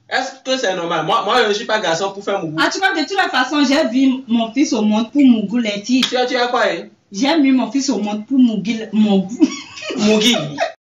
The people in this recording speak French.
Est-ce que c'est normal? Moi, je ne suis pas garçon pour faire Mougou. En tout cas, de toute façon, j'ai vu mon fils au monde pour Mougou les titres. Tu as quoi, hein? J'ai mis mon fils au monde pour Mougou. Mougui.